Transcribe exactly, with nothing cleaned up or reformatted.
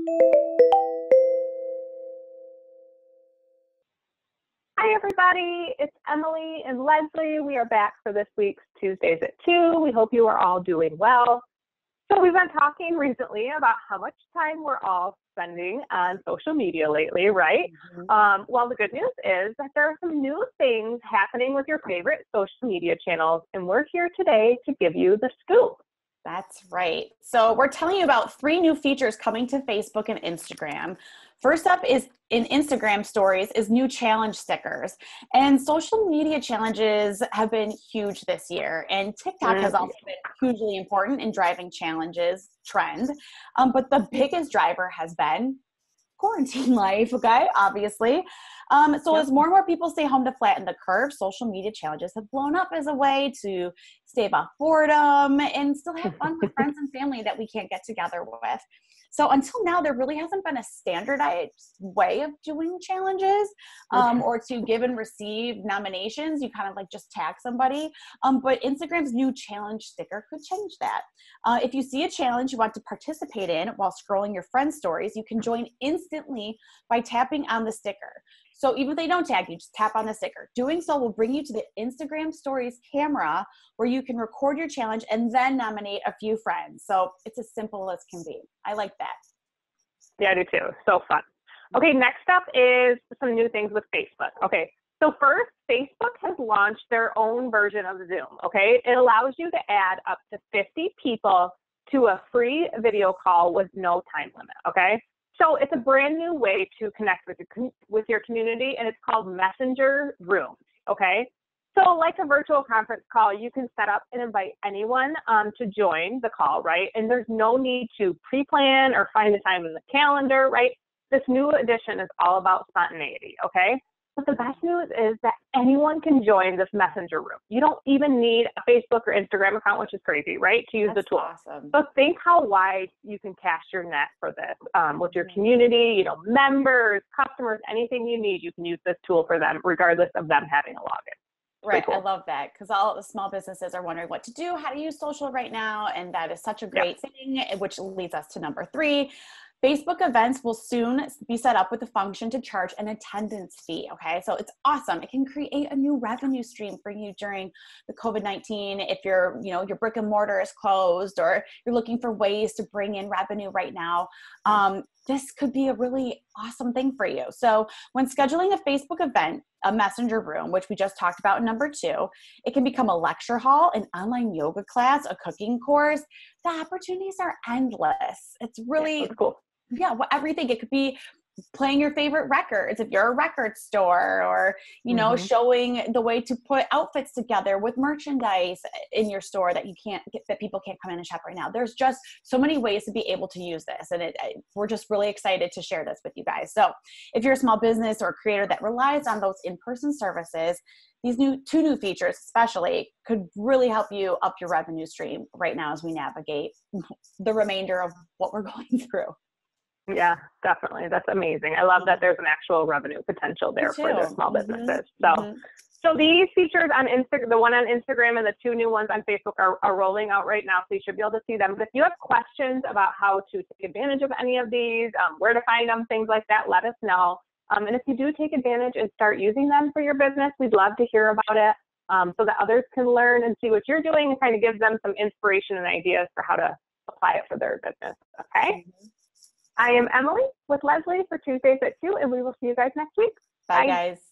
Hi, everybody. It's Emily and Leslie. We are back for this week's Tuesdays at two. We hope you are all doing well. So we've been talking recently about how much time we're all spending on social media lately, right? Mhm. Um, well, the good news is that there are some new things happening with your favorite social media channels, and we're here today to give you the scoop. That's right. So we're telling you about three new features coming to Facebook and Instagram. First up is in Instagram stories is new challenge stickers. And social media challenges have been huge this year. And TikTok has Mm, also been hugely important in driving challenges trend. Um, but the biggest driver has been quarantine life, okay, obviously. Um, so yep. as more and more people stay home to flatten the curve, social media challenges have blown up as a way to stave off boredom and still have fun with friends and family that we can't get together with. So until now, there really hasn't been a standardized way of doing challenges um, or to give and receive nominations. You kind of like just tag somebody. Um, but Instagram's new challenge sticker could change that. Uh, if you see a challenge you want to participate in while scrolling your friends' stories, you can join instantly by tapping on the sticker. So even if they don't tag you, just tap on the sticker. Doing so will bring you to the Instagram stories camera where you can record your challenge and then nominate a few friends. So it's as simple as can be. I like that. Yeah, I do too. So fun. Okay, next up is some new things with Facebook. Okay, so first, Facebook has launched their own version of Zoom. Okay, it allows you to add up to fifty people to a free video call with no time limit. Okay, so it's a brand new way to connect with your with your community, and it's called Messenger Rooms. Okay, so like a virtual conference call, you can set up and invite anyone um, to join the call, right? And there's no need to pre-plan or find the time in the calendar, right? This new edition is all about spontaneity, okay? But the best news is that anyone can join this messenger room. You don't even need a Facebook or Instagram account, which is crazy, right, to use That's the tool. awesome. So think how wide you can cast your net for this um, with your community, you know, members, customers, anything you need, you can use this tool for them, regardless of them having a login. Right. Cool. I love that because all the small businesses are wondering what to do, how to use social right now. And that is such a great Yep. thing, which leads us to number three. Facebook events will soon be set up with the function to charge an attendance fee. Okay, so it's awesome. It can create a new revenue stream for you during the COVID nineteen. If your, you know, your brick and mortar is closed or you're looking for ways to bring in revenue right now, um, this could be a really awesome thing for you. So when scheduling a Facebook event, a messenger room, which we just talked about in number two, it can become a lecture hall, an online yoga class, a cooking course. The opportunities are endless. It's really Yeah, that's cool. yeah, well, everything. It could be playing your favorite records if you're a record store, or you know, Mm-hmm. showing the way to put outfits together with merchandise in your store that you can't get, that people can't come in and shop right now. There's just so many ways to be able to use this, and it, we're just really excited to share this with you guys. So if you're a small business or a creator that relies on those in-person services, these new two new features especially could really help you up your revenue stream right now as we navigate the remainder of what we're going through. Yeah, definitely. That's amazing. I love that there's an actual revenue potential there for the small businesses. Mm-hmm. So, Mm-hmm. so these features on Instagram, the one on Instagram and the two new ones on Facebook are, are rolling out right now. So you should be able to see them. But if you have questions about how to take advantage of any of these, um, where to find them, things like that, let us know. Um, and if you do take advantage and start using them for your business, we'd love to hear about it um, so that others can learn and see what you're doing and kind of give them some inspiration and ideas for how to apply it for their business. Okay. Mm-hmm. I am Emily with Leslie for Tuesdays at two, and we will see you guys next week. Bye, Bye. guys.